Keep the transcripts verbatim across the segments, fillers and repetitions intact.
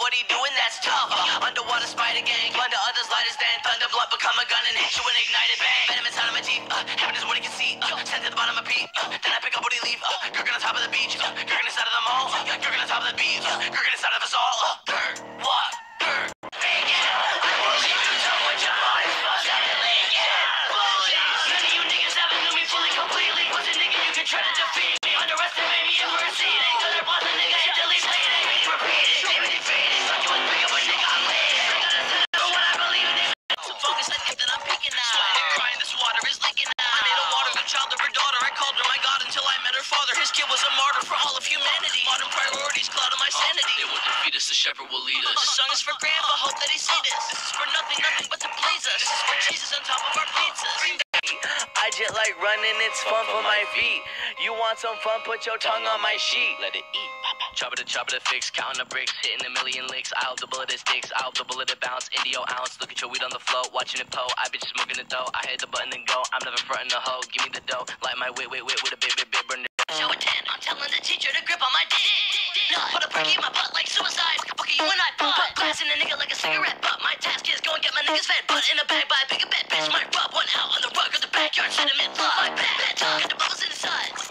what he doing, that's tough. uh, Underwater spider gang, plunder others light as then thunder, blood become a gun and hit you and ignite it, bang. Venom inside of my teeth, uh, heaven is what he can see, uh, sent to the bottom of Pete, uh, then I pick up what he leave, uh, Gurkin on top of the beach, uh, Gurkin inside of the mall, uh, Gurkin on top of the beach, uh, Gurkin inside of us all, uh, Gurk, what, Gurk. Hey, yeah, I won't leave you to what your body's supposed to believe, yeah, bullies. None of you niggas haven't knew me fully, completely. What's a nigga you can try to defeat me? Underestimate me and proceed. Ain't gonna boss a nigga hit delete, play it, ain't repeat it. Leave me defeated, thought you was big up a nigga, I'm leading. I gotta set up for what I believe in. Some focus, I think that I'm peeking now. Sweating, crying, this water is leaking out. I made a water good child of her daughter. I called her my god until I met her father. His kid was a martyr for all of humanity. Modern priorities clouded my sanity. They will defeat us, the shepherd will lead us. This song is for grandpa, hope that he see this. This is for nothing, nothing but to please us. This is for Jesus on top of our pizzas. I just like running, it's fun for my feet. You want some fun, put your tongue on my sheet. Let it eat, papa. Chopper to chopper to fix, counting the bricks, hitting a million licks. I hope the bullet it sticks, I hope the bullet it bounce. Indio ounce, look at your weed on the floor, watching it pour. I been smoking the dough, I hit the button and go. I'm never frontin' the hoe, give me the dough. Light my wit, wit, wit with a bit, bit, bit, burn it. Show a ten, I'm telling the teacher to grip on my dick. Put a perky in my butt like suicide. Fuck you and I butt. Glassing a nigga like a cigarette butt. My task is go and get my niggas fed. Butt in a bag by a bigger bed. Bitch might rub one out on the rug of the backyard. Sentiment blood. My bad, bad talk. Got the bubbles in the sides.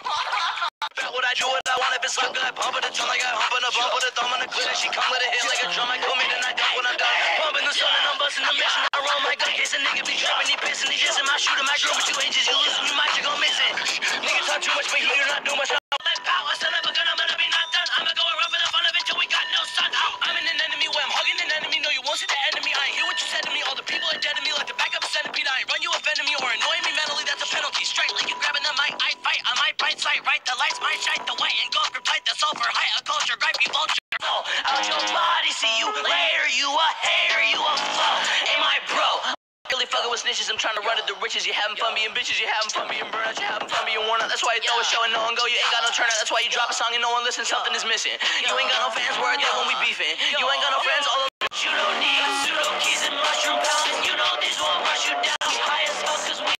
Bet what I do, what I want. If it's good, I pump it. The tongue like I hump on a bump. Put a thumb on the clit. She come with a hit like a drum. I call me then I dump when I'm done. Pumping the sun and I'm busting the mission. I roll my gun case. A nigga be tripping. He pissing. He dissing. My shooter. My girl with two inches. You losing. You might. You gon' miss it. Niggas talk too much, but he do not do much. Power, son of a gun, I'm gonna be not done. I'ma go around for the fun of it till we got no sun. I'm in an enemy where I'm hugging an enemy. No, you won't see the enemy. I ain't hear what you said to me. All the people are dead to me like the backup centipede. I ain't run you, offending me, or annoying me mentally. That's a penalty. Straight like you grabbing the mic. I fight on my bright side, right? The lights might shine. The white and gold replied the sulfur. High a culture, gripey vulture. Oh, out your body, see you later. You a hater, you a flow. Ain't my bro. Really fucking with snitches, I'm trying to run at the riches. You having fun being bitches, you having fun being burnout, you having fun being worn out. That's why you throw a show and no one go, you ain't got no turnout. That's why you drop a song and no one listens, something is missing. You ain't got no fans, we're there when we beefing. You ain't got no friends, all those you don't need pseudo keys and mushroom pounds. You know these won't rush you down. High as fuck cause we